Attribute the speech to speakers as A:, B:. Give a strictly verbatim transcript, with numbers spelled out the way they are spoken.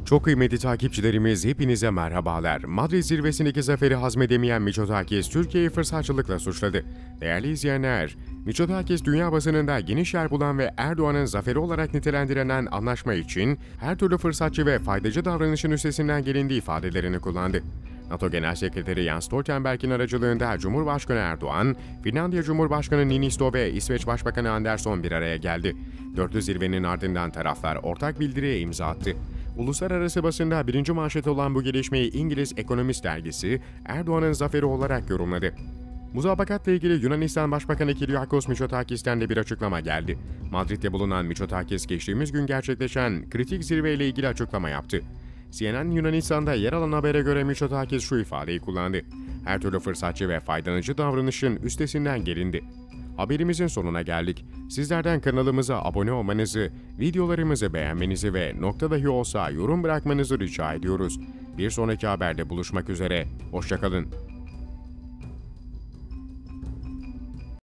A: Çok kıymetli takipçilerimiz, hepinize merhabalar. Madrid zirvesindeki zaferi hazmedemeyen Mitsotakis, Türkiye'yi fırsatçılıkla suçladı. Değerli izleyenler, Mitsotakis dünya basınında geniş yer bulan ve Erdoğan'ın zaferi olarak nitelendirilen anlaşma için her türlü fırsatçı ve faydacı davranışın üstesinden gelindiği ifadelerini kullandı. NATO Genel Sekreteri Jens Stoltenberg'in aracılığında Cumhurbaşkanı Erdoğan, Finlandiya Cumhurbaşkanı Niinisto ve İsveç Başbakanı Andersson bir araya geldi. Dörtlü zirvenin ardından taraflar ortak bildiriye imza attı. Uluslararası basında birinci manşet olan bu gelişmeyi İngiliz Economist dergisi Erdoğan'ın zaferi olarak yorumladı. Muzabakatla ilgili Yunanistan Başbakanı Kyriakos Mitsotakis'ten de bir açıklama geldi. Madrid'de bulunan Mitsotakis geçtiğimiz gün gerçekleşen kritik zirveyle ilgili açıklama yaptı. C N N Yunanistan'da yer alan habere göre Mitsotakis şu ifadeyi kullandı. Her türlü fırsatçı ve faydalanıcı davranışın üstesinden gelindi. Haberimizin sonuna geldik. Sizlerden kanalımıza abone olmanızı, videolarımızı beğenmenizi ve nokta dahi olsa yorum bırakmanızı rica ediyoruz. Bir sonraki haberde buluşmak üzere, hoşça kalın.